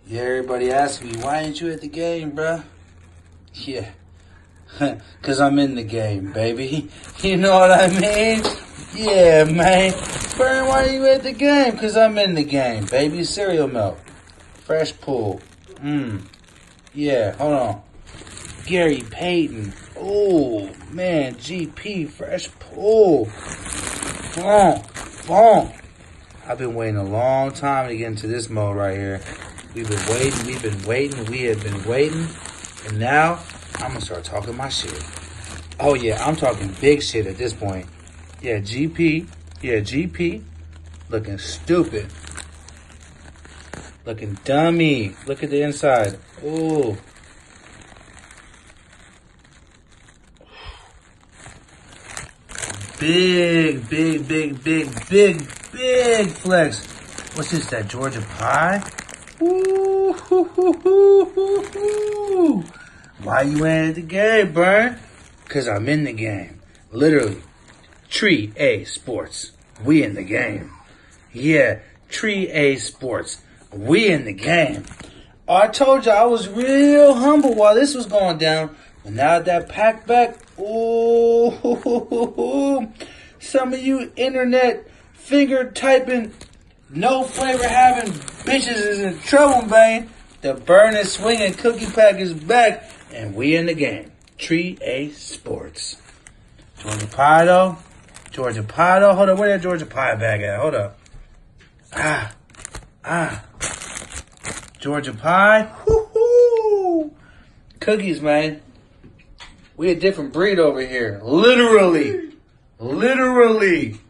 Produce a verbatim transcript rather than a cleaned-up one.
Yeah, everybody asking me, why ain't you at the game, bruh? Yeah, because I'm in the game, baby. You know what I mean? Yeah, man. Burn, why are you at the game? Because I'm in the game, baby. Cereal milk. Fresh pool. Mmm. Yeah, hold on. Gary Payton. Oh, man. G P. Fresh pool. Boom. Boom. I've been waiting a long time to get into this mode right here. We've been waiting. We've been waiting. We have been waiting. And now, I'm going to start talking my shit. Oh, yeah. I'm talking big shit at this point. Yeah, G P. Yeah, G P. Looking stupid. Looking dummy. Look at the inside. Ooh. Big, big, big, big, big, big flex. What's this, that Georgia pie? Ooh, hoo, hoo, hoo, hoo, hoo. Why you ain't at the game, Burn? Because I'm in the game. Literally. Tree A Sports. We in the game. Yeah, Tree A Sports. We in the game. Oh, I told you I was real humble while this was going down. But now that pack back, ooh, hoo, hoo, hoo, hoo. Some of you internet finger typing, no flavor having bitches is in trouble, man. The burning, swinging cookie pack is back, and we in the game. Tree A Sports. Georgia Pie, though. Georgia Pie, though. Hold up, where that Georgia Pie bag at? Hold up. Ah. Ah. Georgia Pie. Woo-hoo. Cookies, man. We a different breed over here. Literally. Literally.